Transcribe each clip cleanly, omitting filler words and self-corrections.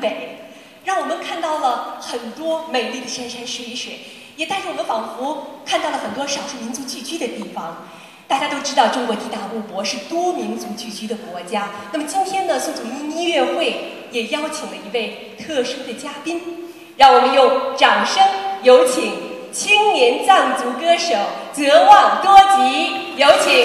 北，让我们看到了很多美丽的山山水水，也带着我们仿佛看到了很多少数民族聚居的地方。大家都知道，中国地大物博，是多民族聚居的国家。那么今天呢，宋祖英音乐会也邀请了一位特殊的嘉宾，让我们用掌声有请青年藏族歌手泽旺多吉，有请。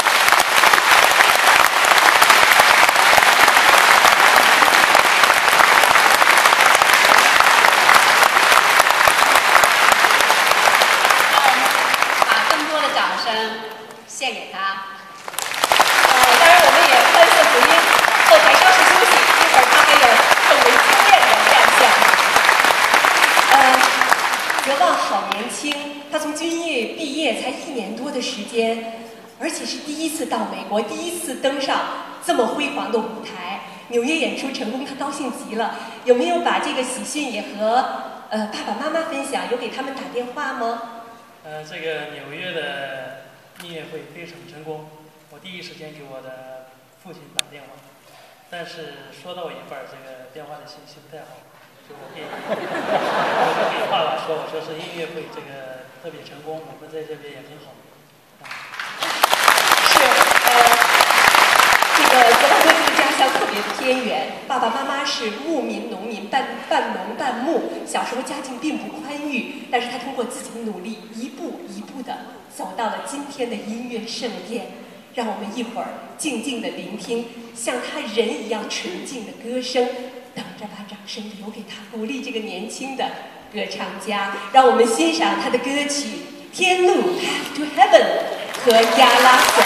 献给他。 当然我们也欢送福音，后台稍事休息，一会儿他还有更为惊艳的亮相。泽旺好年轻，他从军艺毕业才1年多的时间，而且是第一次到美国，第一次登上这么辉煌的舞台。纽约演出成功，他高兴极了。有没有把这个喜讯也和爸爸妈妈分享？有给他们打电话吗？ 这个纽约的音乐会非常成功，我第一时间给我的父亲打电话，但是说到一半，这个电话的信息不太好，就我给爸爸说，我说是音乐会这个特别成功，我们在这边也很好。 是这个泽旺多吉的家乡特别偏远，爸爸妈妈是牧民、农民，半农半牧，小时候家境并不宽裕，但是他通过自己的努力，一步一步的走到了今天的音乐盛宴。让我们一会儿静静的聆听像他人一样纯净的歌声，等着把掌声留给他，鼓励这个年轻的歌唱家。让我们欣赏他的歌曲《天路 Path to Heaven》和《亚拉索》。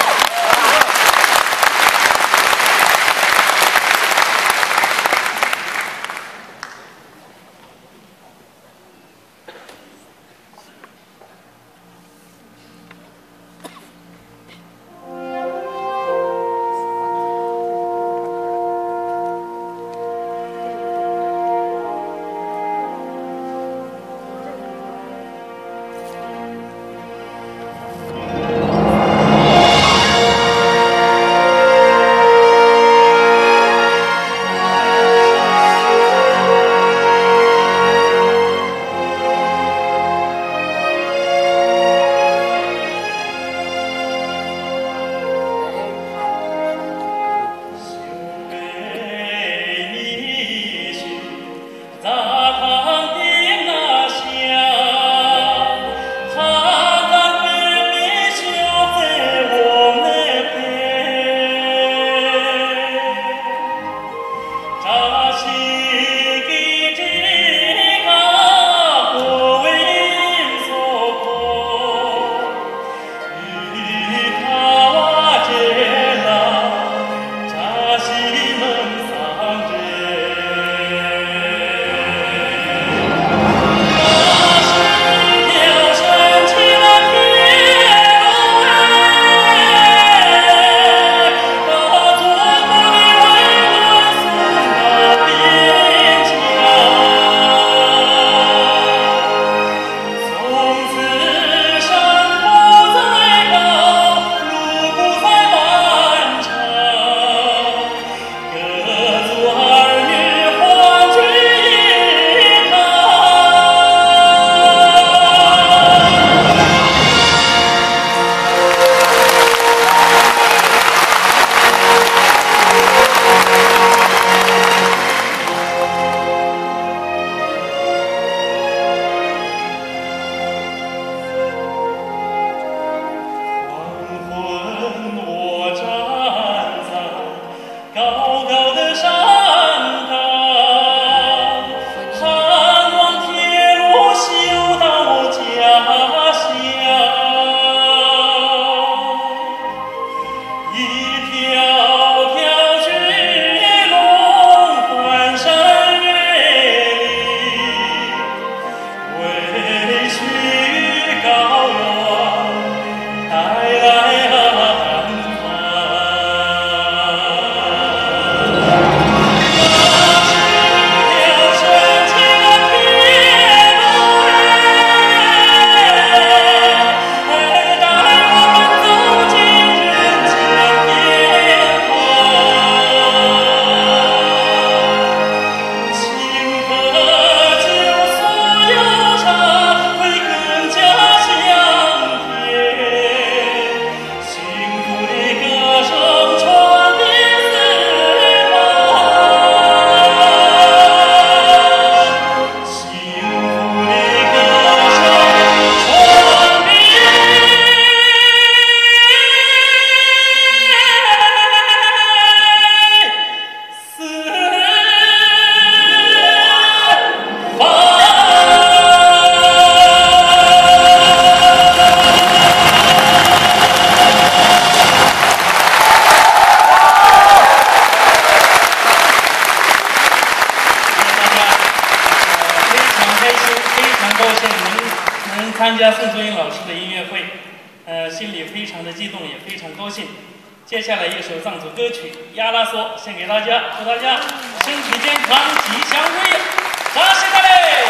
高兴能参加宋祖英老师的音乐会，心里非常的激动，也非常高兴。接下来一首藏族歌曲《亚拉索》献给大家，祝大家身体健康，吉祥如意。扎西达嘞！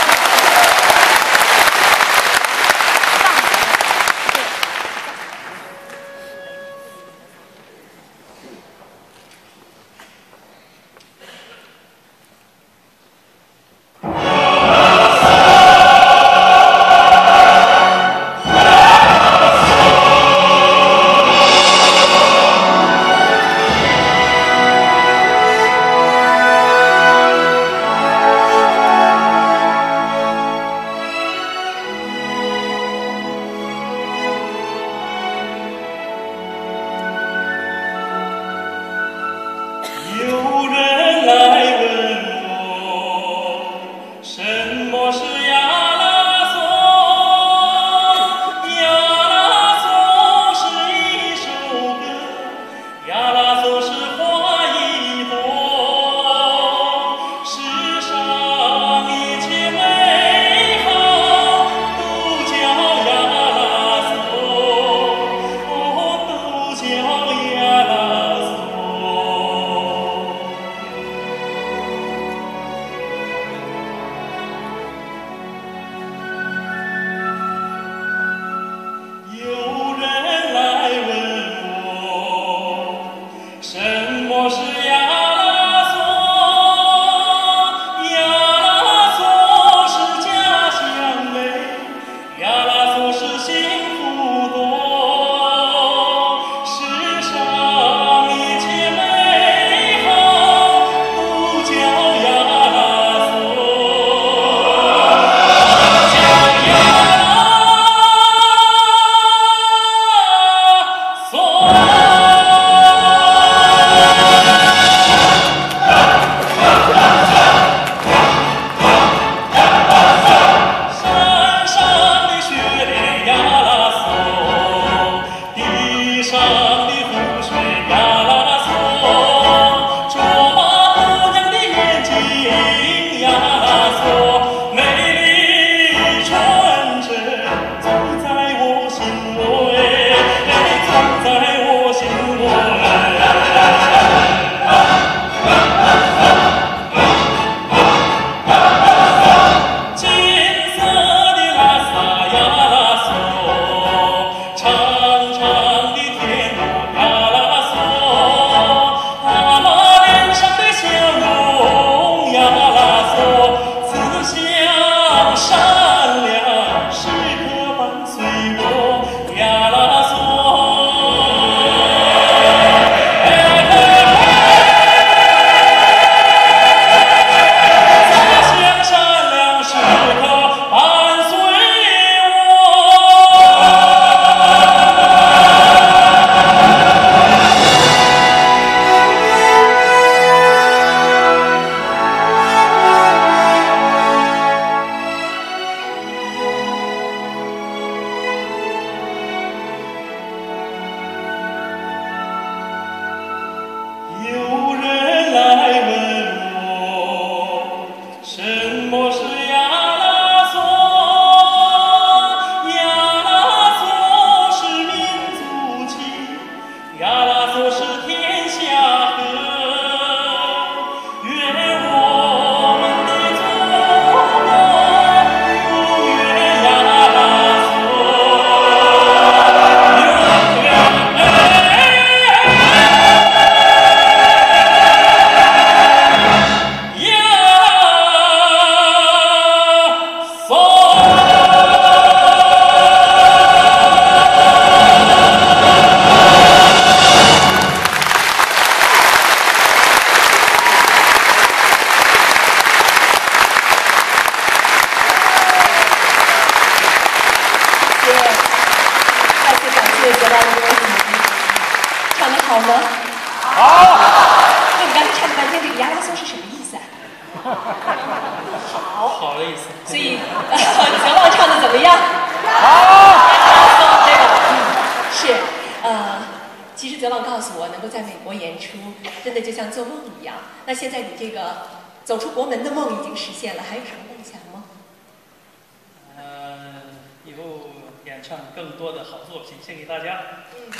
好吗？好。那你刚才唱了半天，这个亚拉松是什么意思啊？ 好的意思。 所以泽旺唱的怎么样？ 好。 亚拉松对吧？是，其实泽旺告诉我，能够在美国演出，真的就像做梦一样。那现在你这个走出国门的梦已经实现了，还有什么梦想吗？ 唱更多的好作品，献给大家。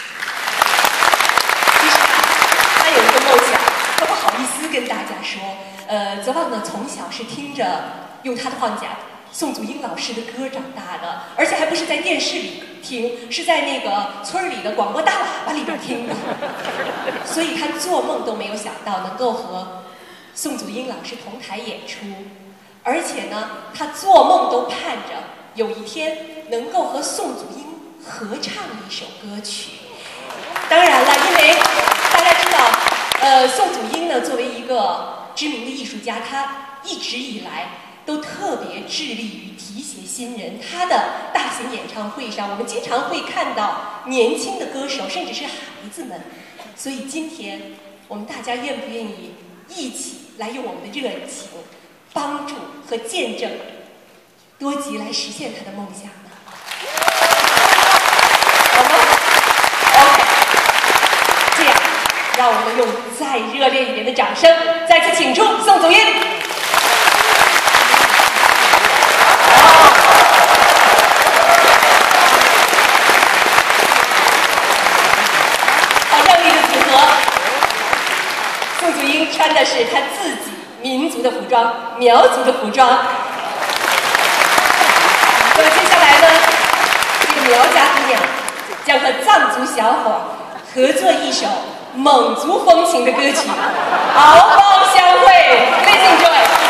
其实他有一个梦想，他不好意思跟大家说。泽旺呢，从小是听着，用他的话讲，宋祖英老师的歌长大的，而且还不是在电视里听，是在那个村里的广播大喇叭里边听的。所以他做梦都没有想到能够和宋祖英老师同台演出，而且呢，他做梦都盼着有一天能够和宋祖英合唱一首歌曲。当然了，因为大家知道，宋祖英呢作为一个知名的艺术家，他一直以来都特别致力于提携新人。他的大型演唱会上，我们经常会看到年轻的歌手，甚至是孩子们。所以今天我们大家愿不愿意一起来用我们的热情帮助和见证多吉来实现他的梦想呢？好吗？ OK， 这样让我们用再热烈一点的掌声再次请出宋祖英。好靓丽的组合，宋祖英穿的是她自己民族的服装，苗族的服装。那么接下来呢，这个苗家姑娘将和藏族小伙合作一首蒙族风情的歌曲《敖包相会》，Please enjoy。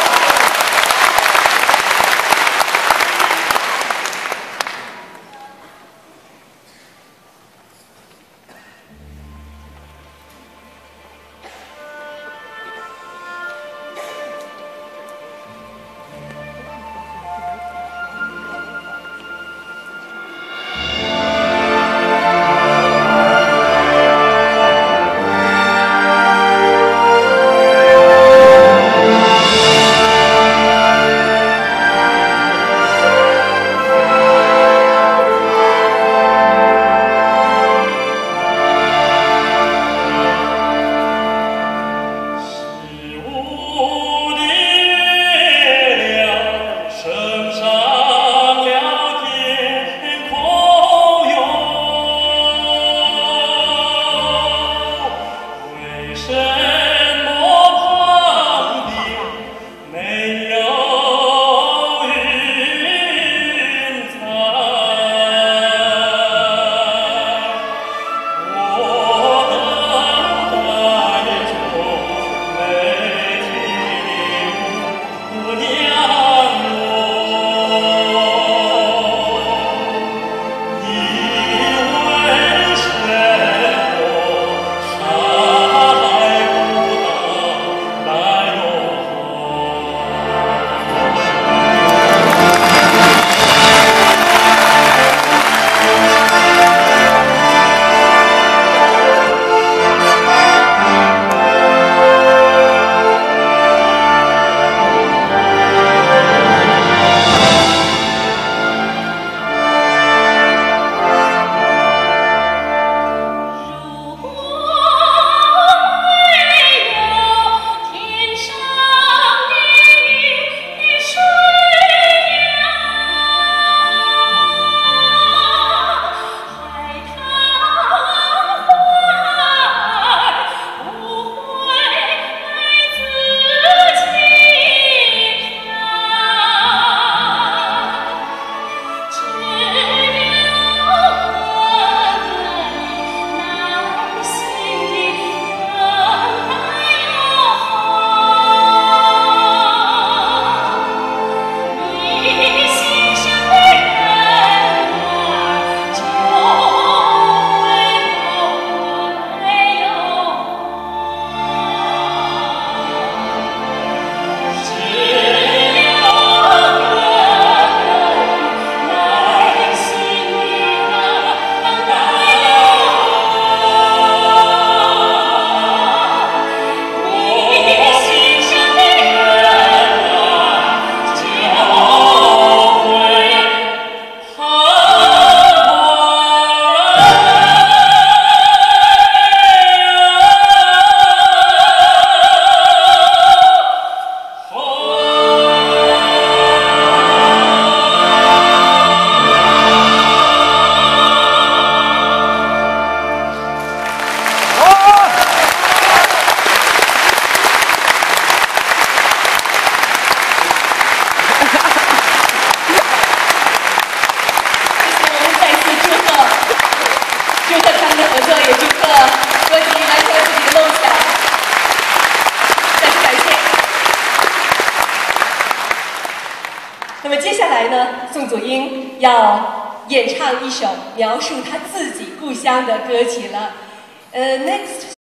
那么接下来呢，宋祖英要演唱一首描述他自己故乡的歌曲了。Next